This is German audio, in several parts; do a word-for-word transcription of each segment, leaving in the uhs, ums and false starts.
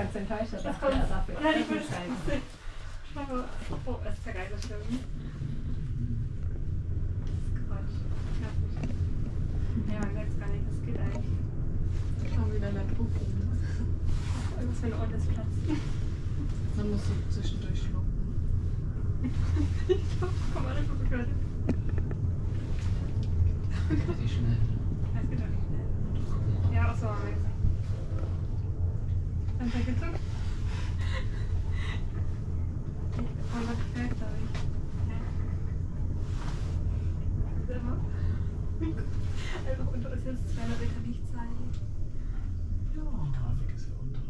ganz enttäuscht, er Das dachte, er kommt. darf Nein, ich will schreiben. Oh, das ist ja geil, das stimmt. Quatsch. Ja, man merkt es gar nicht, das geht eigentlich. Schon wieder der Druck. Was für ein Ort ist Platz. Man muss so zwischendurch schlucken. Ich komm mal nicht gerade. Wie schnell. Das geht doch nicht schnell. Ja, auch so mäßig. Dann hat er gezuckt. Oh, was gefällt, glaube ich. Ja. Selber. Einfach unter uns jetzt zweihundert Meter Licht zeigen. Ja, die Grafik ist ja unter.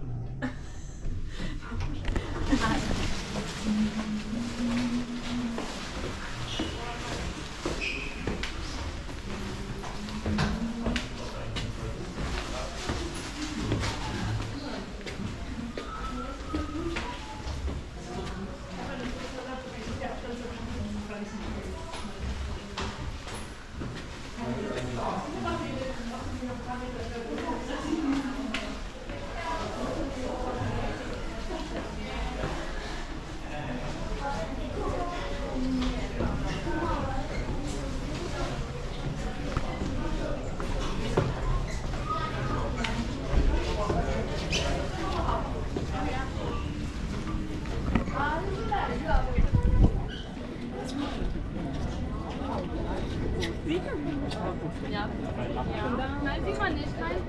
Ja. Nein, sieht man nicht. Nein.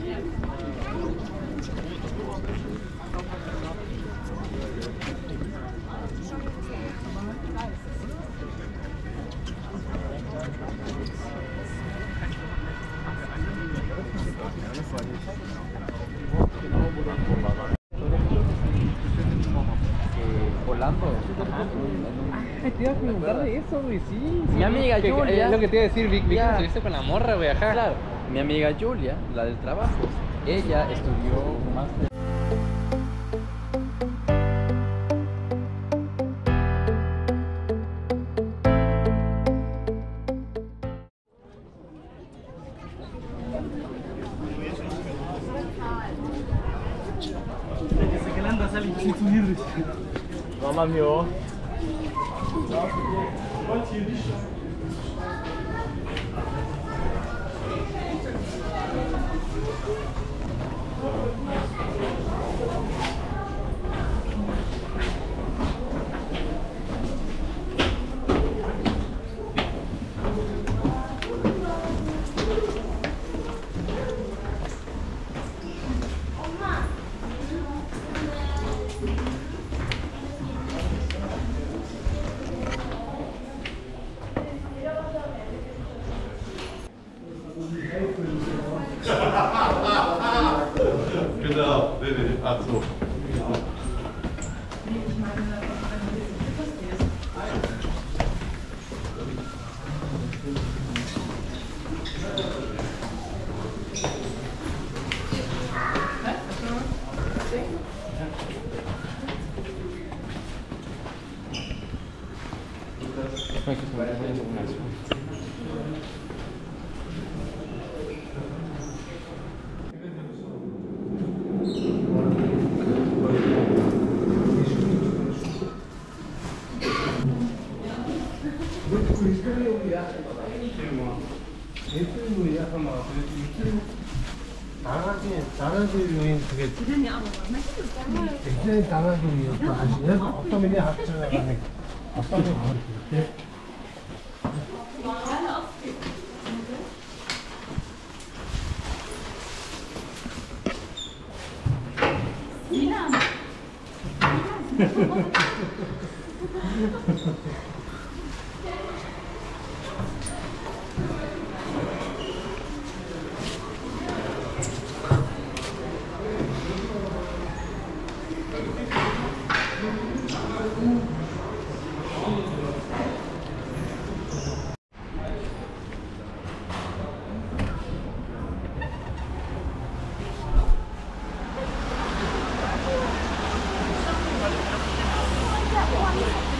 Volando. Te iba a preguntar de eso, güey, sí. Mi amiga Que- Julia. Es lo que te iba a decir, vi, vi que Ya. estuviste con la morra, güey, ajá. Claro, mi amiga Julia, la del trabajo, ella estudió un máster. Mamma Genau, nee, nee, ach so. 당하지 요인 그게 굉장히 당하지 요인 아시네 어떤 면이 합쳐가 가네 어떤 면이 이렇게 One